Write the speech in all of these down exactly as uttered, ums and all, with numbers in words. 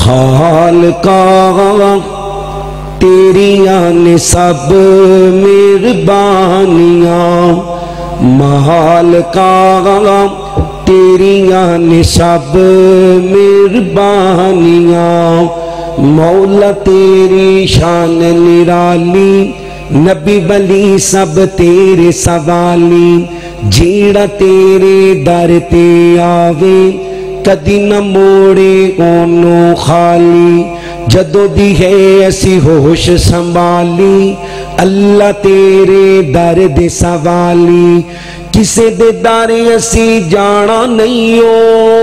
خالقہ تیریاں نے سب مہربانیاں، مالکا تیریاں نے سب مہربانیاں، مولا تیری شان نرالی، نبی ولی سب تیرے سوالی، جیڑا تیرے در تے آوے کدی نہ موڑے اونوں خالی، جدو دی ہے ایسی ہوش سنبھالی، اللہ تیرے در دے سوالی، کسے دے در ایسی جانا نہیں ہو،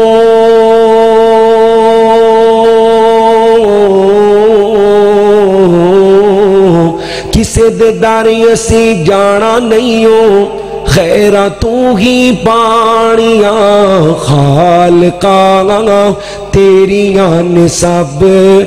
کسے دے در ایسی جانا نہیں ہو، خیرہ تو ہی پانیاں، خالقہ تیریاں نے سب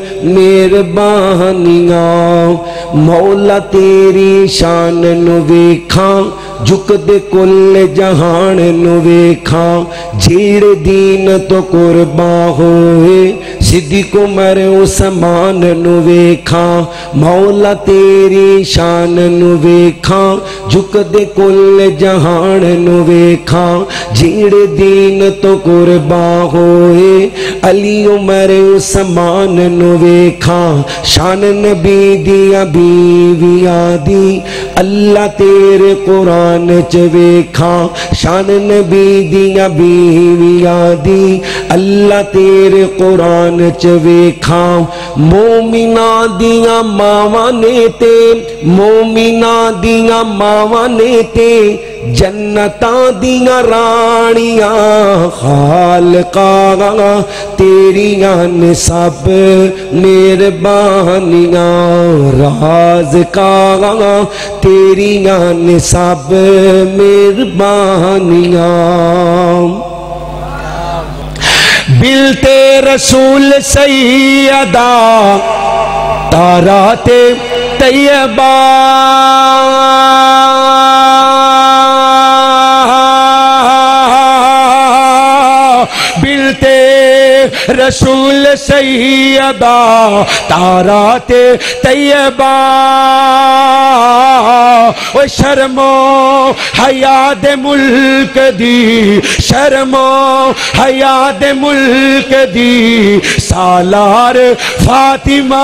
مہربانیاں، مولا تیری شان نو ویکھاں، جھک دے کل جہان نو ویکھاں، جیڑ دین تو قرباں ہوئے، صدیق عمر عثمان نو ویکھاں، مولا تیری شان نو ویکھاں، جھک دے کل جہان نو ویکھاں، جیڑ دین تو قرباں ہوئے، علی عمر عثمان نو ویکھاں، شان نبی دیا بیویاں دی، اللہ تیرے قرآن چ ویکھاں، شان نبی دیا بیویاں دی، اللہ تیرے قرآن چ ویکھاں، مومناں دیا ماواں نے تے، مومناں دیا ماواں نے تے، جنتاں دیا رانیاں، خالقہ تیریاں نے سب مہربانیاں، رازقہ تیریاں نے سب مہربانیاں، بلتے رسول سیدہ تارات طیبہ، بلتے رسول سیدہ تارات طیبہ، او شرم و حیا دے ملک دی، شرم و حیا دے ملک دی، سالار فاطمہ،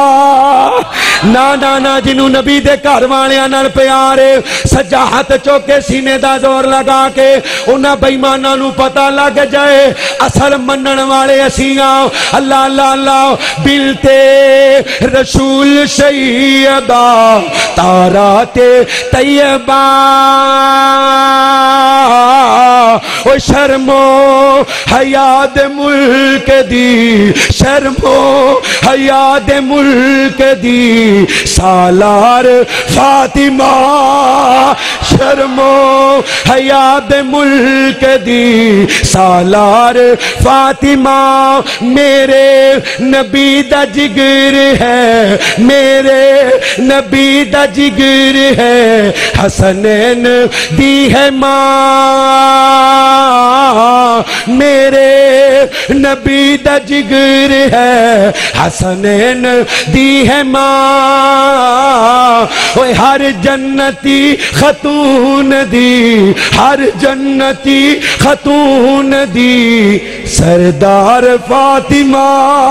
نانا نا جنہوں نبی دے گھر والےاں نال پیارے، سجا ہاتھ چوکے سینے دا زور لگا کے انہاں بے ایماناں نوں پتہ لگ جائے اصل منن والے اسیاں، اللہ اللہ اللہ، بلتے رسول سیدہ تارات طیبہ، او شرم و حیا دے ملک دی، شرم و حیا دے ملک دی، سالار فاطمہ، شرم و حیا دے ملک دی، سالار فاطمہ، میرے نبی دا جگر ہے، میرے نبی دا جگر ہے، حسنین دی ہے ماں، میرے نبی دا جگر ہے، حسنین دی ہے ماں، اوہ ہر جنتی خاتون دی، ہر جنتی خاتون دی، سردار فاطمہ،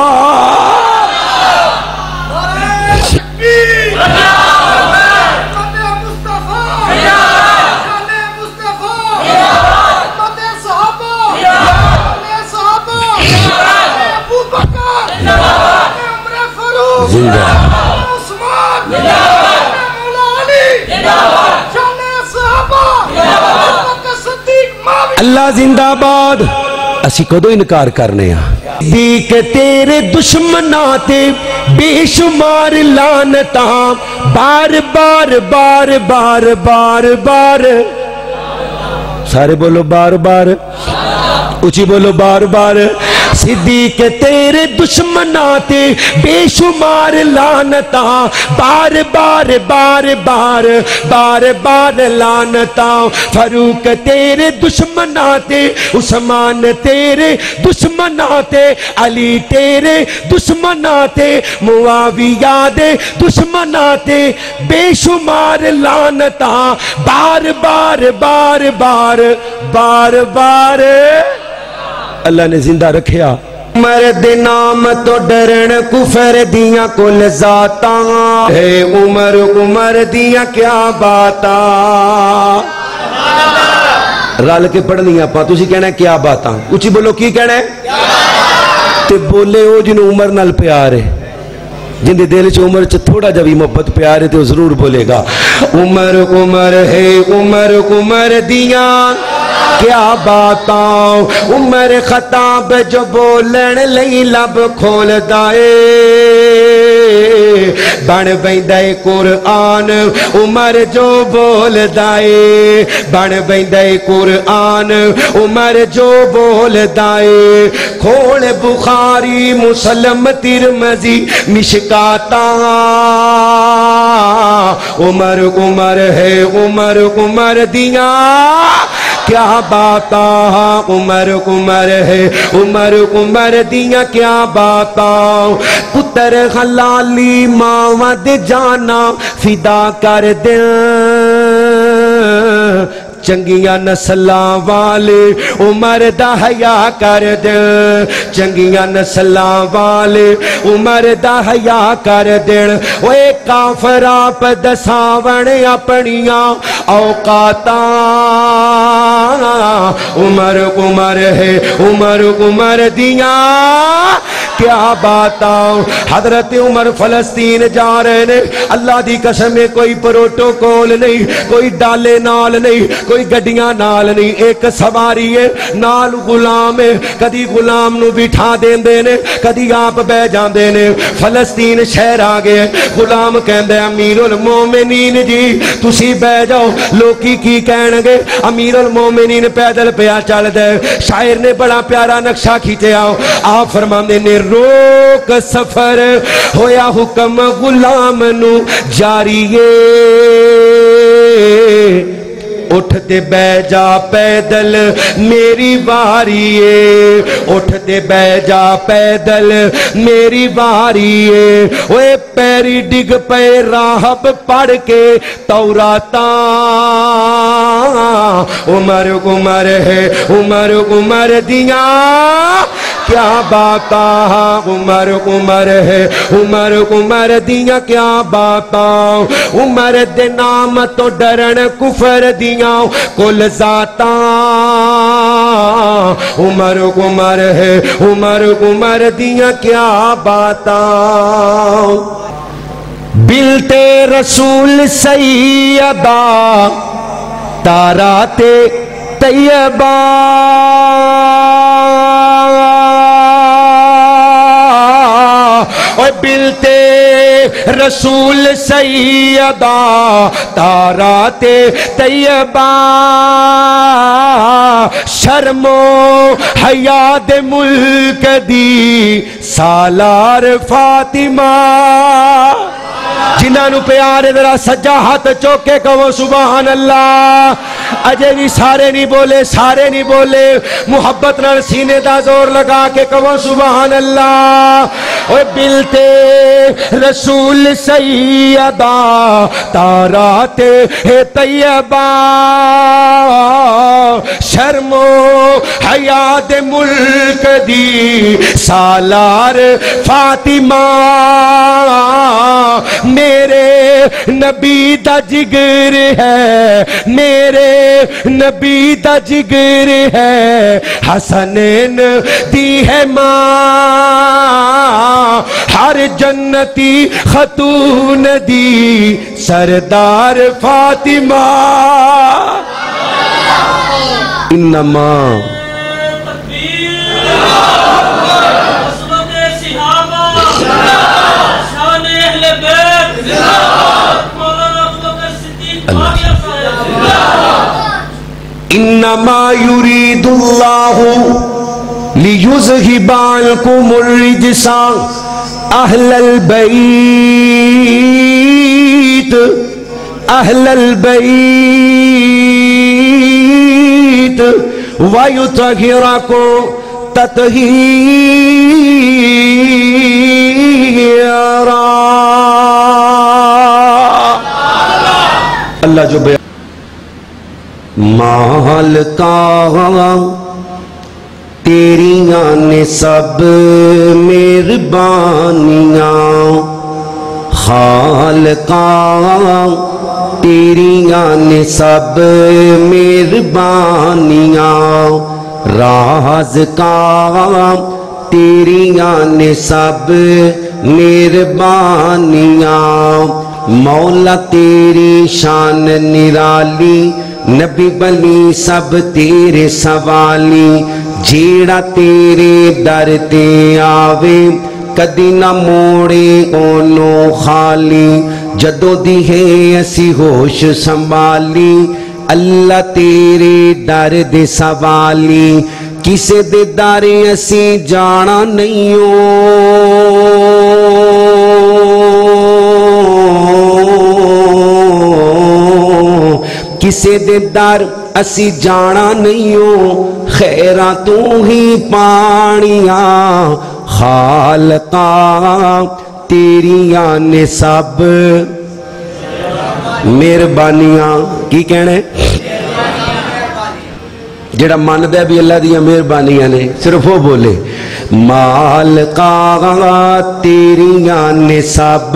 اللہ زندہ باد، اسی کدو انکار کرنے ہاں، دیکھ تیرے دشمناتے بے شمار لانتاں، بار بار بار بار بار بار، سارے بولو بار بار، اچھی بولو بار بار صدیق تیرے دشمناتے بے شمار لانتا بار بار بار بار بار بار لانتا فاروق تیرے دشمناتے عثمان تیرے دشمناتے علی تیرے دشمناتے معاویہ دے دشمناتے بے شمار لانتا بار بار بار بار بار بار اللہ نے زندہ رکھیا مرد نام تو ڈرن کفر دیاں کل ذاتاں اے عمر عمر دیاں کیا باتاں رل کے پڑھنی آپ تسی کہنا ہے کیا باتاں اچھی بولو کی کہنا ہے تے بولے ہو جنہوں عمر نال پیار ہے جن دے دل چ عمر چ تھوڑا جا بھی محبت پیار ہے تو ضرور بولے گا عمر عمر ہے عمر عمر دیاں کیا باتاں عمر خطاب جو بولن لئی لب کھول دائے بن بیندے قرآن عمر جو بول دائے بن بیندے قرآن عمر جو بول دائے کھول بخاری مسلم ترمذی مشکاتاں عمر عمر ہے عمر عمر دیاں کیا باتاں عمر عمر ہے عمر عمر دیاں کیا باتاں پتر حلالی ماں دے جانا فدا کر دیں چنگیاں نسلاں والے عمر دا حیا کر دیں چنگیاں نسلاں والے عمر دا حیا کر دیں اوے کافر آپ دساون اپنیاں اوقاتاں عمر عمر ہے عمر عمر دیاں کیا باتاں حضرت عمر فلسطین جا رہے نے اللہ دی قسم میں کوئی پروٹوکول نہیں کوئی ڈالے نال نہیں کوئی گڈیاں نال نہیں ایک سواری ہے نال غلام ہے کدی غلام نو بٹھا دین دے نے کدی آپ بہ جاندے نے فلسطین شہر آ گئے غلام کہندا امیر المومنین جی تسی بہ جاؤ لوکی کی کہن گے امیر المومنین پیدل پیا چل دے شاعر نے بڑا پیارا نقشہ کھینچیا آپ فرماندے نے روک سفر ہویا حکم غلام نو جاریے اٹھ دے بے جا پیدل میری باری ہے اٹھ دے بے جا پیدل میری باری ہے اوے پیری ڈگ پے راہب پڑھ کے توراتاں عمر عمر ہے عمر عمر دیاں کیا باتاں عمر عمر ہے عمر عمر دیاں کیا باتاں عمر دے نام تو ڈرن کفر دیاں کل ذاتاں عمر عمر ہے عمر عمر دیاں کیا باتاں بلتے رسول سیدہ تارات طیبہ اور بلتے رسول سیدہ تارات طیبہ شرم و حیا دے ملک دی سالار فاطمہ جنہاں نو پیارے ذرا سجا ہاتھ چوکے کہو سبحان اللہ اجے بھی سارے نہیں بولے سارے نہیں بولے محبت نال سینے دا زور لگا کے کہو سبحان اللہ اوے بلتے رسول سیدہ تارات طیبہ شرم و حیا دے ملک دی سالار فاطمہ میرے نبی دا جگر ہے میرے نبی دا جگر ہے حسنین دی ہے ماں ہر جنتی خاتون دی سردار فاطمہ انما انما یرید اللہ لیذہب عنکم الرجس اہل البیت اہل البیت ویطہرکم تطہیرا۔ اللہ جو بیان مال کا تیریاں نے سب مہربانیاں، خالقا تیریاں نے سب مہربانیاں، رازقا تیریاں نے سب مہربانیاں، مولا تیری شان نرالی، نبی بلی سب تیرے سوالی، جیڑا تیرے در تے آوے کدی نہ موڑے اونو خالی، جدو دی ہے اسی ہوش سنبھالی، اللہ تیرے در دے سوالی، کسے دے در اسی جانا نہیں ہو، کسے دے در اسی جانا نہیں ہو، خیرہ تو ہی پانیاں، خالقا تیریاں نے سب مہربانیاں، کی کہنے جڑا مان دے بھی اللہ دیا مہربانیاں نے صرف وہ بولے، مالکا تیریاں نے سب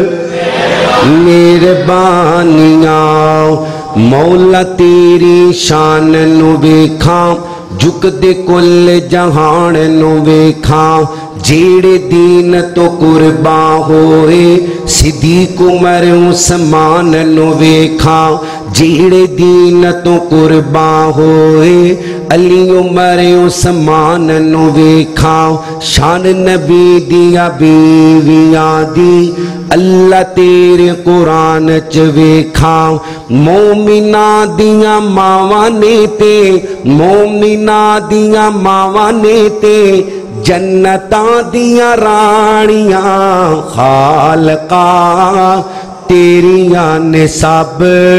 مہربانیاں، مولا تیری شان نو ویکھاں، جھک دے کل جہان نو ویکھاں، جیڑے دین تو قربان ہوئے، صدیق عمر عثمان نو ویکھاں، جیڑے دین تو قربان ہوئے، علی عمر عثمان نو ویکھاں، شان نبی دیا بیویاں دی اللہ تیرے قرآن چ ویکھاں، مومنہ دیا ماواں نے تے مومنہ دیا ماواں نے تے جنتاں دیا رانیاں، خالقا تیریاں نے سب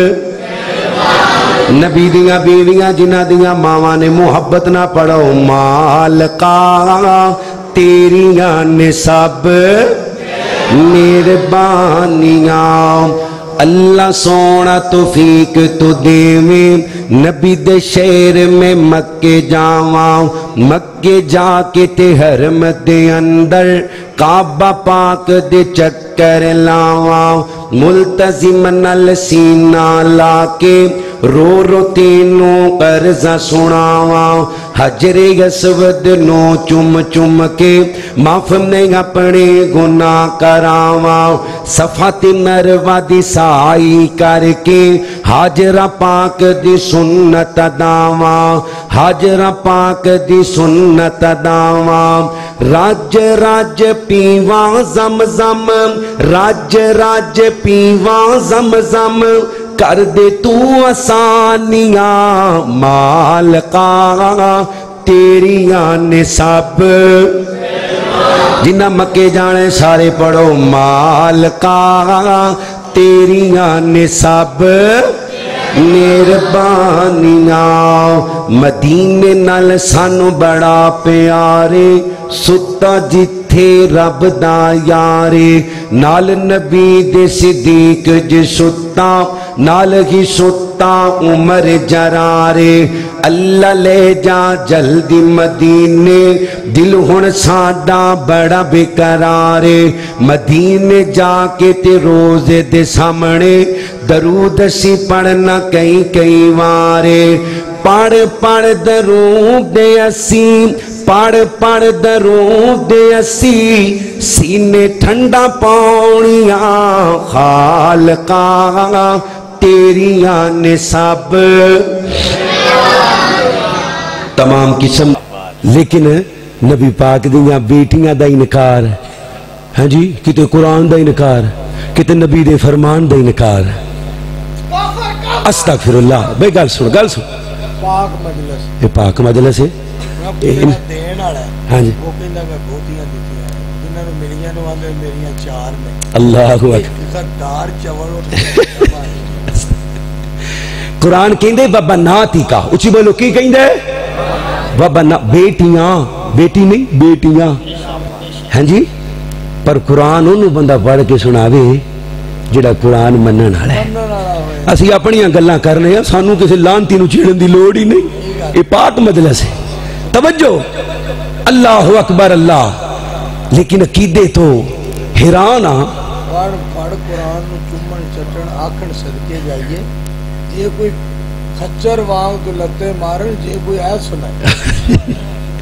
نبی دیا بیویاں جنہ دیا ماواں نے محبت نہ پڑھو، مالکا تیریاں نے سب مہربانیاں، اللہ سونا توفیق تو دیویں، نبی دے شہر میں مکے جاواں، مکے جا کے تے حرم دے اندر کعبہ پاک دے چکر لاواں، ملتزم نل سینہ لا کے رو رو تینوں قرضہ سناواں، حجر اسود نو چم چم کے معاف نے اپنے گناہ کراواں، صفات مروہ دی سائی کر کے حاجرہ پاک دی سنت داواں، حاجرہ پاک دی سنت داواں، راج راج پیواں زمزم، راج راج پیواں زمزم، کر دے تو آسانیاں، مالکا تیریاں نے سب جنہ مکے جانے سارے پڑھو، مالکا تیریاں نے سب مہربانیاں، مدینے نال سانو بڑا پیارے، ستا جتھے رب دا یارے، نال نبی دے صدیق جے ستا، نال ہی ستا عمر جرارے، اللہ لے جا جلدی مدینے، دل ہن ساڈا بڑا بے قرارے، مدینے جا کے تے روزے دے سامنے درود سی پڑھنا کئی کئی وارے، پڑھ پڑھ درود دے اسی، پڑھ پڑھ درود دے اسی، سینے ٹھنڈا پاؤنیاں، خالقا تیریاں نے سب تمام قسم، لیکن نبی پاک دیاں بیٹیاں دا انکار، ہاں جی کتے قرآن دا انکار، کتے نبی دے فرمان دا انکار، استغفر اللہ، بے گل سن گل سن پاک مجلس یہ پاک مجلس ہے دین والا ہے ہاں جی وہ کہندا میں بہتیاں دتیاں جنہاں نوں ملیاں نوں آندے میریاں چار نے اللہ اکبر غدار چول اور قرآن کہندے وبناتی کا اچھی بولو کی کہندے وبنا بیٹیاں بیٹی نہیں بیٹیاں ہاں جی پر قرآن انہوں بندہ پڑھ کے سناوے جڑا قرآن منن والا ہے اسی اپنی گلاں کرنے ہیں سانو کسی لانتی نو چھیڑن دی لوڑ ہی نہیں یہ پاک مجلس ہے توجہ اللہ اکبر اللہ لیکن عقیدے تو حیران ہاں پڑھ پڑھ قرآن نو چومن چٹن آکھن صدقے جائیے یہ کوئی خچر وانگ تو لتے مارن جے کوئی آیت سنائے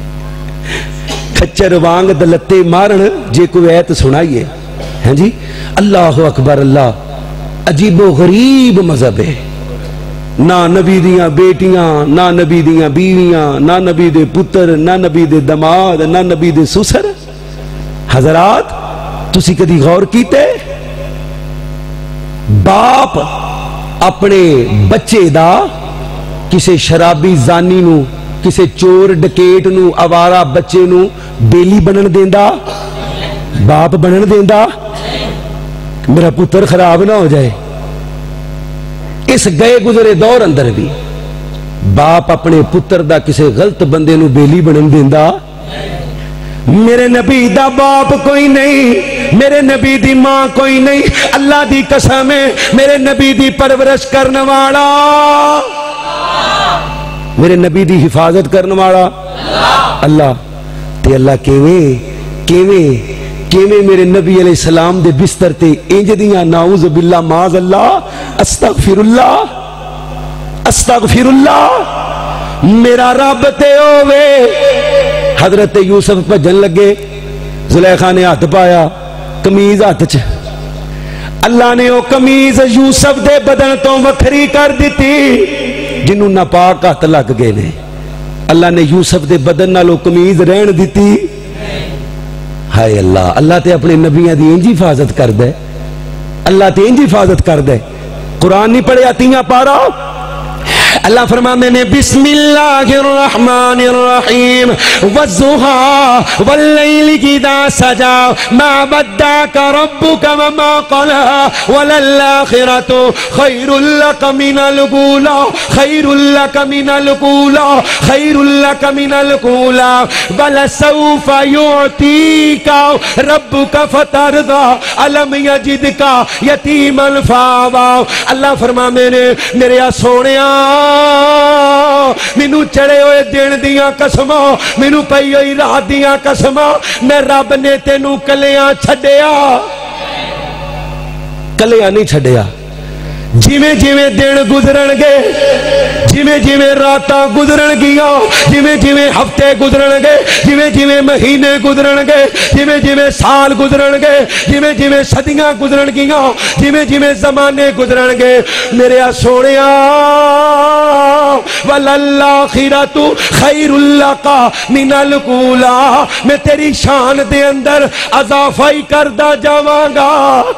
خچر وانگ دلتے مارن جے کوئی آیت سنائیے ہیں جی اللہ اکبر اللہ عجیب و غریب مذہب ہے نہ نبی دیاں بیٹیاں نہ نبی دیاں بیویاں نہ نبی دے پتر نہ نبی دے دماد نہ نبی دے سسر حضرات تسی کدی غور کیتے باپ اپنے بچے دا کسے شرابی زانی نو کسے چور ڈکیٹ نو آوارہ بچے نو بیلی بنن دیندا باپ بنن دیندا میرا پتر خراب نہ ہو جائے اس گئے گزرے دور اندر بھی باپ اپنے پتر دا کسے غلط بندے نو بیلی بنن دیندا میرے نبی دا باپ کوئی نہیں میرے نبی دی ماں کوئی نہیں اللہ دی قسم ہے میرے نبی دی پرورش کرنے والا میرے نبی دی حفاظت کرنے والا اللہ تے اللہ کیویں کیویں کیویں میرے نبی علیہ السلام دے بستر تے انج دیاں نعوذ باللہ معاذ اللہ استغفر اللہ استغفر اللہ میرا رب تے ہووے حضرت یوسف بھجن لگے زلیخا نے ہاتھ پایا کمیز ہاتھ چ اللہ نے وہ کمیز یوسف دے بدن تو وکھری کر دیتی جنہوں ناپاک ہاتھ لگ گئے نے اللہ نے یوسف دے بدن نالو کمیز رہن دیتی ہائے اللہ اللہ تے اپنے نبیاں دی انج حفاظت کر دے اللہ تے انج حفاظت کر دے قرآن نہیں پڑھے آتیاں پارا اللہ فرماتے ہیں بسم اللہ الرحمن الرحیم والضحى واللیل اذا سجى ما ودعك ربك وما قلى وللآخرة خير لك من الأولى خير لك من الأولى خير لك من الأولى ولسوف يعطيك ربك فترضى ألم يجدك يتيما فآوى اللہ فرماتے ہیں میرے سونیا مینو چڑے ہوئے دن دیاں قسماں مینو پئی ہوئی رات دیاں قسماں میں رب نے تینوں کلیاں چھڈیا کلیاں نہیں چھڈیا جیویں جیویں دن گزرن گے جیویں جیویں راتاں گزرن گیاں جیویں جیویں ہفتے گزرن گے جیویں جیویں مہینے گزرن گے جیویں جیویں سال گزرن گے جیویں جیویں صدیاں گزرن گیاں جیویں جیویں زمانے گزرن گے میرے سونیا وللآخرۃ خیر لک من الاولی میں تیری شان دے اندر اضافہ ہی کردا جاواں گا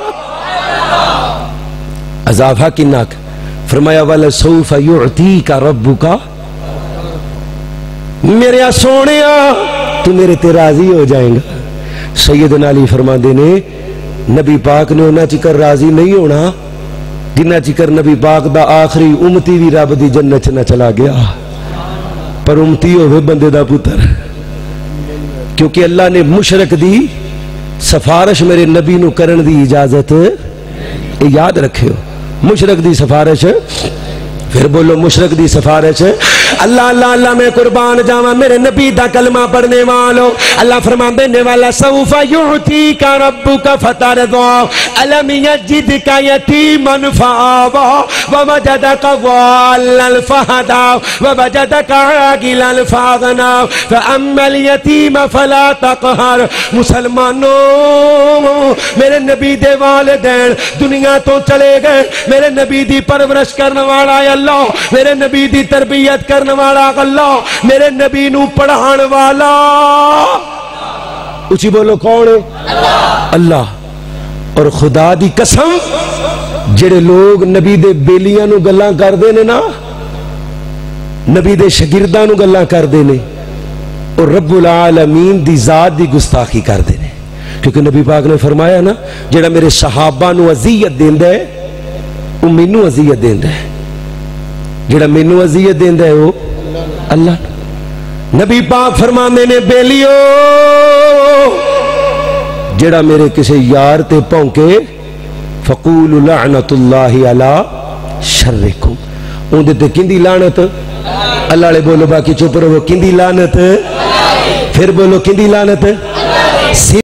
اضافہ کی ناک فرمایا وَلَسَوْفَ يُعْتِيكَ رَبُّكَ میرے سونیا تو میرے تے راضی ہو جائیں گا سیدنا علی فرما دینے نبی پاک نے انہا چکر راضی نہیں ہونا جنہ چکر نبی پاک دا آخری امتی بھی رب دی جنت نہ چلا گیا پر امتی ہوئے بندے دا پتر کیونکہ اللہ نے مشرک دی سفارش میرے نبی نو کرن دی اجازت یاد رکھے ہو مشرک دی سفارش پھر بولو مشرک دی سفارش اللہ اللہ اللہ میں قربان جاواں میرے نبی دا کلمہ پڑھنے والو اللہ فرماندے نے والا سوف یعطیک ربک فترضى الم یجدک یتیما فآوى ووجدک ضالا فہدى ووجدک عاقلا فاغنى فاما الیتیم فلا تقہر مسلمانوں میرے نبی دے والدین دنیا تو چلے گئے میرے نبی دی پرورش کرنے والا ہے اللہ میرے نبی دی تربیت کرنے والا اللہ میرے نبی نو پڑھان والا اچھی بولو کون ہے اللہ اللہ اور خدا دی قسم جڑے لوگ نبی دے بیلیاں نو گلاں کر دے نے نا نبی دے شاگرداں نو گلاں کردے نے اور رب العالمین دی ذات دی گستاخی کردے نے، کیونکہ نبی پاک نے فرمایا نا جڑا میرے صحابہ نو اذیت دیندا ہے وہ مینوں اذیت دیندا ہے، جڑا مینوں اذیت دیندا ہے وہ اللہ۔ نبی پاک فرماندے نے بیلیو جڑا میرے کسی یار تے پونکے فقول لعنت اللہ علی شرکم، اون دے تے کیندی لعنت؟ اللہ علیہ بولو، باقی چپ رہو، کیندی لعنت؟ پھر بولو کیندی لعنت؟